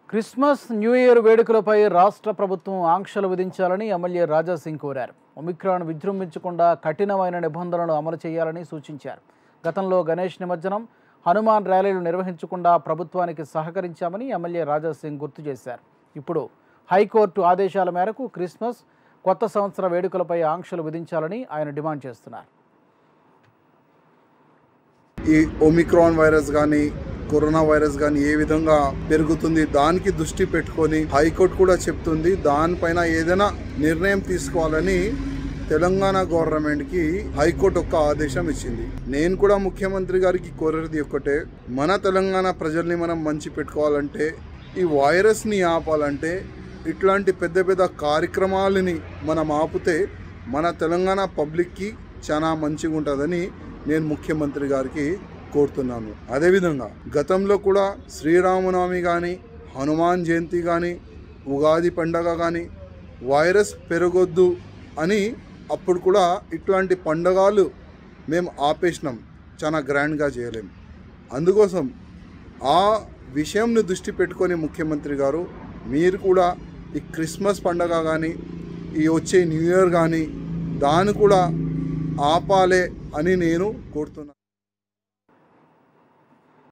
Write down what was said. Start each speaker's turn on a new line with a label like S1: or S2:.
S1: Christmas new year వేడుకలపై రాష్ట్ర ప్రభుత్వం ఆంక్షలు విధించాలని ఎమ్మెల్యే రాజాసింగ్ కోరారు. ఒమిక్రాన్ విజృంభించకుండా కఠినమైన నిబంధనలు అమలు చేయాలని సూచించారు. గతంలో గణేష్ నిమజ్జనం, హనుమాన్ ర్యాలీలు నిర్వహించకుండా ప్రభుత్వానికి సహకరించామని ఎమ్మెల్యే రాజాసింగ్ గుర్తు చేశారు. ఇప్పుడు హైకోర్టు ఆదేశాల మేరకు క్రిస్మస్, కొత్త సంవత్సర వేడుకలపై ఆంక్షలు విధించాలని ఆయన డిమాండ్ చేస్తున్నారు.
S2: ఈ ఒమిక్రాన్ వైరస్ కానీ కరోనా వైరస్ కానీ ఏ విధంగా పెరుగుతుంది దానికి దృష్టి పెట్టుకొని హైకోర్టు కూడా చెప్తుంది. దానిపైన ఏదైనా నిర్ణయం తీసుకోవాలని తెలంగాణ గవర్నమెంట్కి హైకోర్టు ఒక ఆదేశం ఇచ్చింది. నేను కూడా ముఖ్యమంత్రి గారికి కోరేది ఒక్కటే, మన తెలంగాణ ప్రజల్ని మనం మంచి పెట్టుకోవాలంటే, ఈ వైరస్ని ఆపాలంటే ఇట్లాంటి పెద్ద పెద్ద కార్యక్రమాలని మనం ఆపితే మన తెలంగాణ పబ్లిక్కి చాలా మంచిగా ఉంటుందని నేను ముఖ్యమంత్రి గారికి కోరుతున్నాను. అదేవిధంగా గతంలో కూడా శ్రీరామనవమి కానీ, హనుమాన్ జయంతి కానీ, ఉగాది పండగ కానీ వైరస్ పెరగొద్దు అని అప్పుడు కూడా ఇట్లాంటి పండగలు మేము ఆపేసినాం, చాలా గ్రాండ్గా చేయలేము. అందుకోసం ఆ విషయంని దృష్టి పెట్టుకొని ముఖ్యమంత్రి గారు మీరు కూడా ఈ క్రిస్మస్ పండగ కానీ, ఈ వచ్చే న్యూ ఇయర్ కానీ దాన్ని కూడా ఆపాలే అని నేను కోరుతున్నాను.